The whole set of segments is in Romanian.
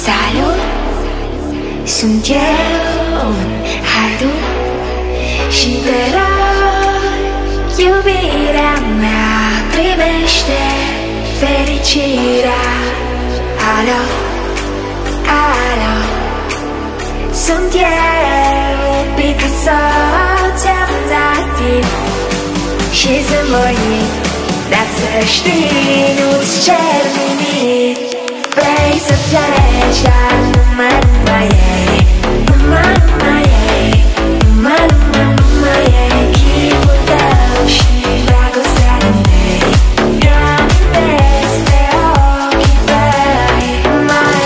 Salut, sunt eu în haidut și te rog, iubirea mea, primește fericirea. Alo, alo, sunt eu, Picasso, ți-am dat timp și sunt voit, dar să știi, nu-ți cer nimic. Vrei să pleci, dar numai ei, numai ei, numai ei, chipul tău și dragostea din tei. Eu amintesc pe ochii tăi. Mai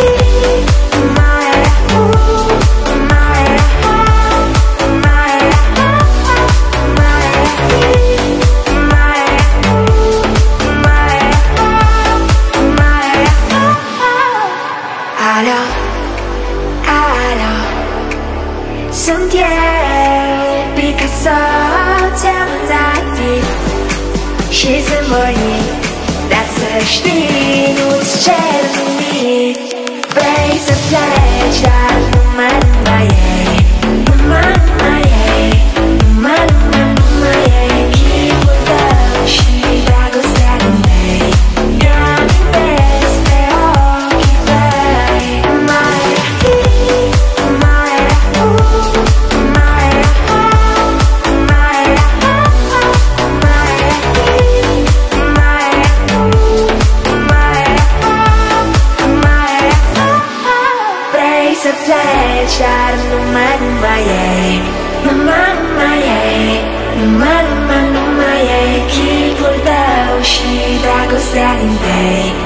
alo, alo, sunt eu, Picasso, ți-am dat timp și sunt voit, dar să știi, nu-ți cer nimic. Vrei să pleci, dar numai ei, numai ei, numai ei, chipul tău și dragostea din tei. Eu amintesc pe ochii tăi. Să pleci, dar numai ei, numai ei, numai ei, chipul tău și dragostea din tei.